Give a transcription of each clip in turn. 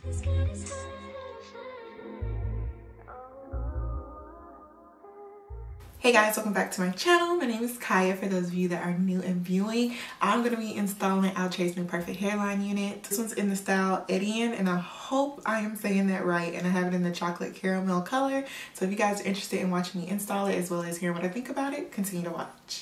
Hey guys, welcome back to my channel. My name is Kaya. For those of you that are new and viewing, I'm going to be installing Outre's new perfect hairline unit. This one's in the style Etienne, and I hope I am saying that right, and I have it in the chocolate caramel color. So if you guys are interested in watching me install it as well as hearing what I think about it, continue to watch.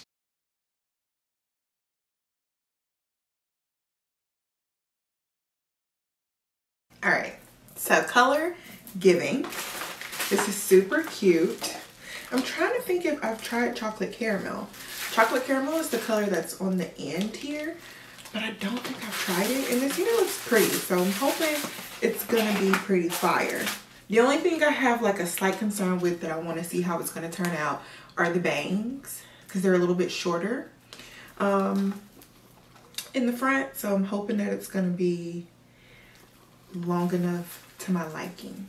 Alright, so color giving. This is super cute. I'm trying to think if I've tried chocolate caramel. Chocolate caramel is the color that's on the end here, but I don't think I've tried it. And this unit looks pretty, so I'm hoping it's gonna be pretty fire. The only thing I have like a slight concern with that I want to see how it's gonna turn out are the bangs, because they're a little bit shorter in the front. So I'm hoping that it's gonna be long enough to my liking.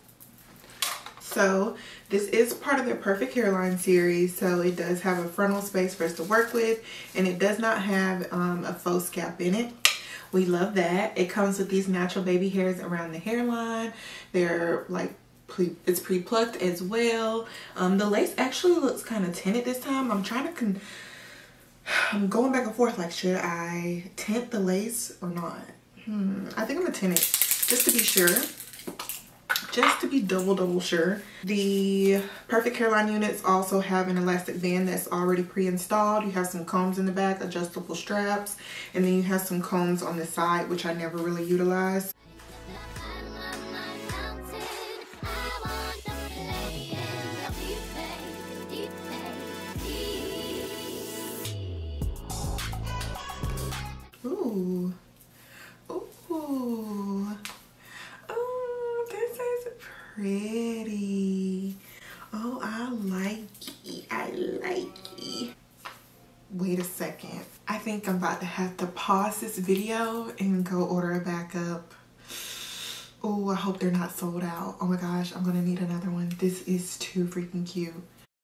So this is part of their perfect hairline series, so it does have a frontal space for us to work with, and it does not have a faux scalp in it. We love that. It comes with these natural baby hairs around the hairline. They're like it's pre-plucked as well. The lace actually looks kind of tinted this time. I'm going back and forth, like, should I tint the lace or not? I think I'm gonna tint it just to be sure. Just to be double sure. The perfect hairline units also have an elastic band that's already pre-installed. You have some combs in the back, adjustable straps, and then you have some combs on the side, which I never really utilize. Ooh. Ooh. Pretty. Oh, I like it. I like it. Wait a second. I think I'm about to have to pause this video and go order a backup. Oh, I hope they're not sold out. Oh my gosh, I'm gonna need another one. This is too freaking cute.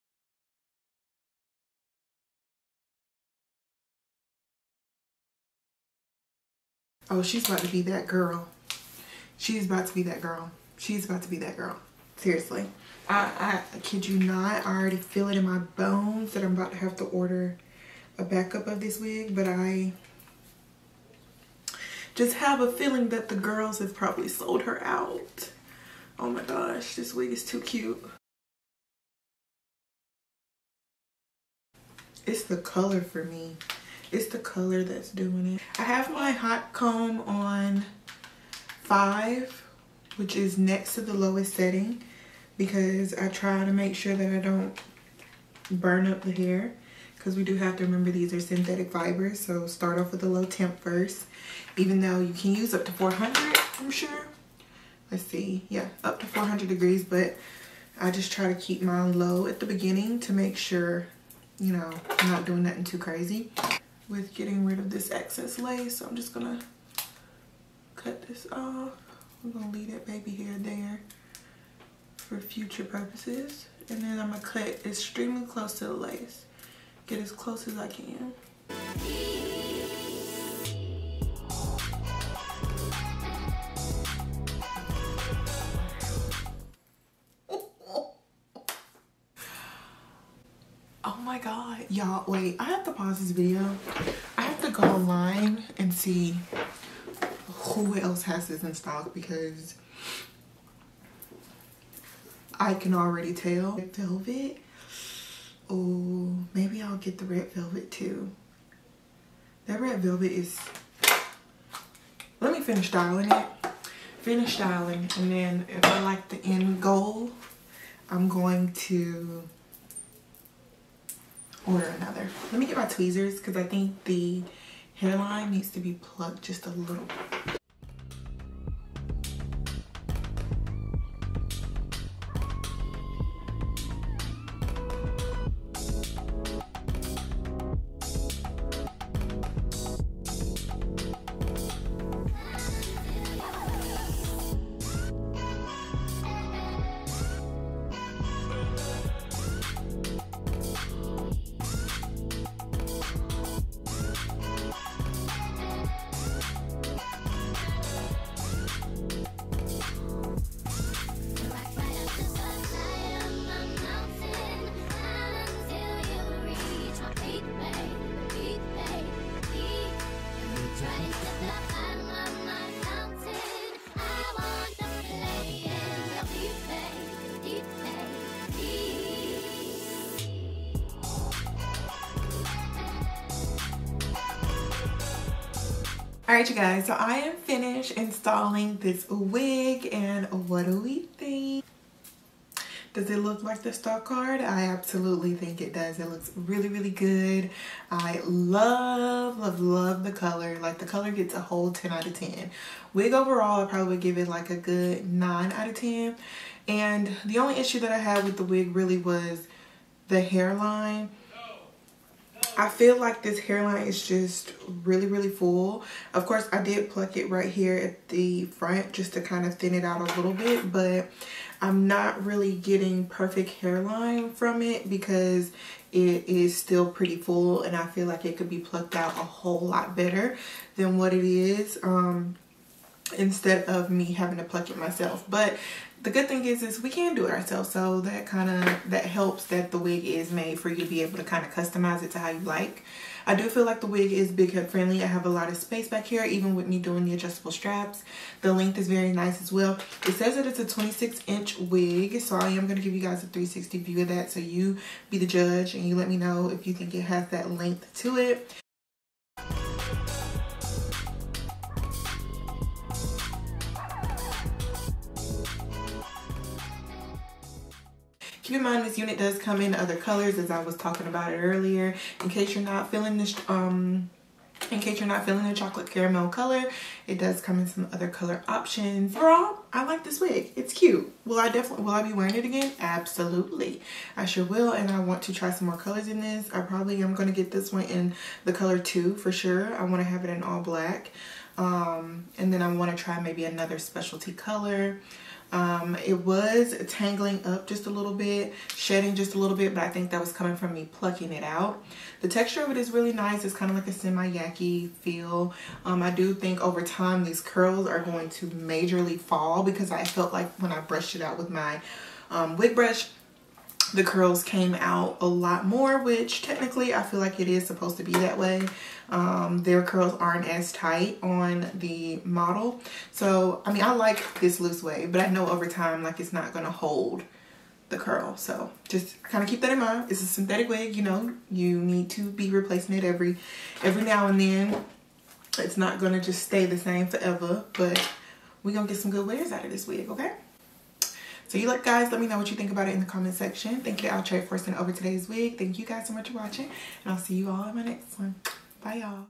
Oh, she's about to be that girl. She's about to be that girl. She's about to be that girl. Seriously. I kid you not. I already feel it in my bones that I'm about to have to order a backup of this wig. But I just have a feeling that the girls have probably sold her out. Oh my gosh. This wig is too cute. It's the color for me. It's the color that's doing it. I have my hot comb on 5. Which is next to the lowest setting, because I try to make sure that I don't burn up the hair, because we do have to remember these are synthetic fibers. So start off with a low temp first, even though you can use up to 400, I'm sure. Let's see, yeah, up to 400 degrees, but I just try to keep mine low at the beginning to make sure, you know, I'm not doing nothing too crazy with getting rid of this excess lace. So I'm just gonna cut this off. We're gonna leave that baby hair there for future purposes. And then I'm gonna cut extremely close to the lace. Get as close as I can. Oh my God, y'all, wait, I have to pause this video. I have to go online and see who else has this in stock, because I can already tell. Red velvet. Oh, maybe I'll get the red velvet too. That red velvet is... Let me finish styling it. Finish styling, and then if I like the end goal, I'm going to order another. Let me get my tweezers, because I think the hairline needs to be plucked just a little bit. Alright you guys, so I am finished installing this wig, and what do we think? Does it look like the stock card? I absolutely think it does. It looks really, really good. I love, love, love the color. Like, the color gets a whole 10 out of 10. Wig overall, I probably would give it like a good 9 out of 10. And the only issue that I had with the wig really was the hairline. I feel like this hairline is just really, really full. Of course, I did pluck it right here at the front just to kind of thin it out a little bit, but I'm not really getting perfect hairline from it because it is still pretty full, and I feel like it could be plucked out a whole lot better than what it is, instead of me having to pluck it myself. But the good thing is we can do it ourselves, so that helps that the wig is made for you to be able to kind of customize it to how you like. I do feel like the wig is big head friendly. I have a lot of space back here, even with me doing the adjustable straps. The length is very nice as well. It says that it's a 26-inch wig, so I am going to give you guys a 360 view of that, so you be the judge and you let me know if you think it has that length to it. Keep in mind this unit does come in other colors, as I was talking about it earlier. In case you're not feeling this, the chocolate caramel color, it does come in some other color options. Overall, I like this wig. It's cute. Will I be wearing it again? Absolutely. I sure will, and I want to try some more colors in this. I probably am going to get this one in the color 2 for sure. I want to have it in all black. And then I want to try maybe another specialty color. It was tangling up just a little bit, shedding just a little bit, but I think that was coming from me plucking it out. The texture of it is really nice. It's kind of like a semi-yaki feel. I do think over time these curls are going to majorly fall, because I felt like when I brushed it out with my wig brush, the curls came out a lot more, which technically I feel like it is supposed to be that way. Their curls aren't as tight on the model. So, I mean, I like this loose wave, but I know over time, like, it's not going to hold the curl. So just kind of keep that in mind. It's a synthetic wig, you know, you need to be replacing it every now and then. It's not going to just stay the same forever, but we're going to get some good wears out of this wig, okay? So guys, let me know what you think about it in the comment section. Thank you to Outre for sending over today's wig. Thank you guys so much for watching, and I'll see you all in my next one. Bye, y'all.